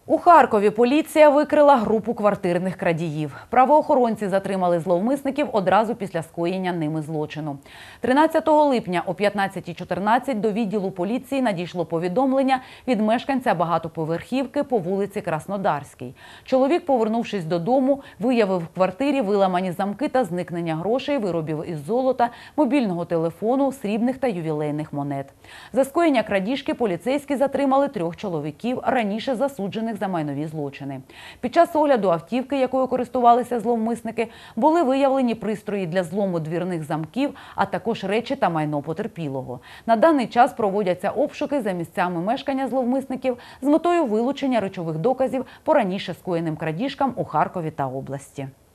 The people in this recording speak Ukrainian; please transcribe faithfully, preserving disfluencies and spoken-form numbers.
У Харкові поліція викрила групу квартирних крадіїв. Правоохоронці затримали зловмисників одразу після скоєння ними злочину. тринадцятого липня о п'ятнадцятій чотирнадцять до відділу поліції надійшло повідомлення від мешканця багатоповерхівки по вулиці Краснодарській. Чоловік, повернувшись додому, виявив в квартирі виламані замки та зникнення грошей, виробів із золота, мобільного телефону, срібних та ювілейних монет. За скоєння крадіжки поліцейські затримали трьох чоловіків, раніше засуджених за майнові злочини. Під час огляду автівки, якою користувалися зловмисники, були виявлені пристрої для злому двірних замків, а також речі та майно потерпілого. На даний час проводяться обшуки за місцями мешкання зловмисників з метою вилучення речових доказів по раніше скоєним крадіжкам у Харкові та області.